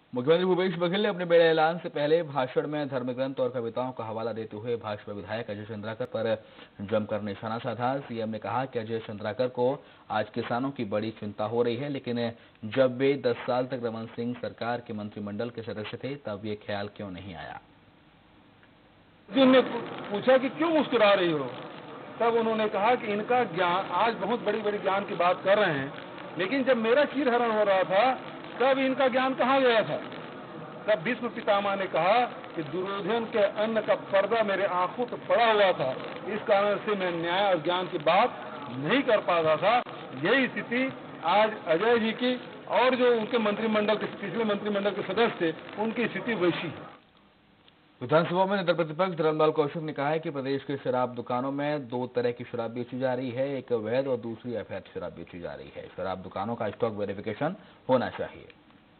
मुख्यमंत्री भूपेश बघेल ने अपने बड़े ऐलान से पहले भाषण में धर्मग्रंथ और कविताओं का हवाला देते हुए भाजपा विधायक अजय चंद्राकर पर जमकर निशाना साधा। सीएम ने कहा कि अजय चंद्राकर को आज किसानों की बड़ी चिंता हो रही है, लेकिन जब वे 10 साल तक रमन सिंह सरकार के मंत्रिमंडल के सदस्य थे तब ये ख्याल क्यों नहीं आया। ने पूछा कि क्यों मुस्कुरा रही हो, तब उन्होंने कहा कि इनका ज्ञान आज बहुत बड़ी बड़ी ज्ञान की बात कर रहे हैं, लेकिन जब मेरा चीरहरण हो रहा था तब इनका ज्ञान कहाँ गया था। तब भीष्म पितामह ने कहा कि दुर्योधन के अन्न का पर्दा मेरे आंखों पर पड़ा हुआ था, इस कारण से मैं न्याय और ज्ञान की बात नहीं कर पा रहा था। यही स्थिति आज अजय जी की और जो उनके मंत्रिमंडल के पिछले मंत्रिमंडल के सदस्य थे उनकी स्थिति वैसी है। विधानसभा में नेता प्रतिपक्ष धर्मलाल कौशिक ने कहा है कि प्रदेश के शराब दुकानों में 2 तरह की शराब बेची जा रही है, एक वैध और दूसरी अवैध शराब बेची जा रही है। शराब दुकानों का स्टॉक वेरिफिकेशन होना चाहिए।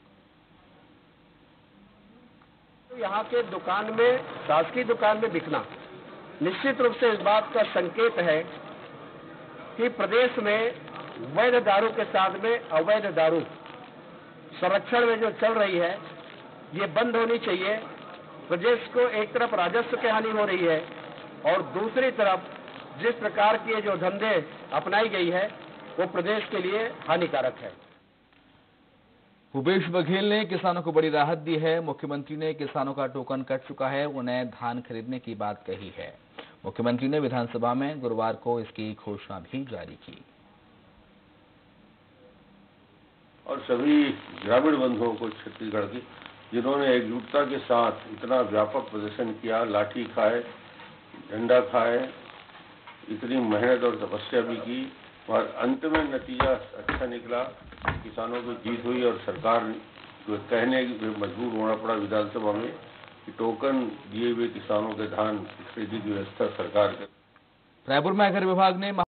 यहाँ के दुकान में, शासकीय दुकान में बिकना निश्चित रूप से इस बात का संकेत है कि प्रदेश में वैध दारू के साथ में अवैध दारू संरक्षण में जो चल रही है ये बंद होनी चाहिए। प्रदेश को एक तरफ राजस्व की हानि हो रही है और दूसरी तरफ जिस प्रकार की जो धंधे अपनाई गई है वो प्रदेश के लिए हानिकारक है। भूपेश बघेल ने किसानों को बड़ी राहत दी है। मुख्यमंत्री ने किसानों का टोकन कट चुका है, उन्हें धान खरीदने की बात कही है। मुख्यमंत्री ने विधानसभा में गुरुवार को इसकी घोषणा भी जारी की। और सभी ग्रामीण बंधुओं को छत्तीसगढ़ की, जिन्होंने एकजुटता के साथ इतना व्यापक प्रदर्शन किया, लाठी खाए, झंडा खाए, इतनी मेहनत और तपस्या भी की और अंत में नतीजा अच्छा निकला। किसानों की जीत हुई और सरकार को कहने की मजबूर होना पड़ा विधानसभा में कि टोकन दिए हुए किसानों के धान खरीदी की व्यवस्था सरकार कर। रायपुर में आयकर विभाग ने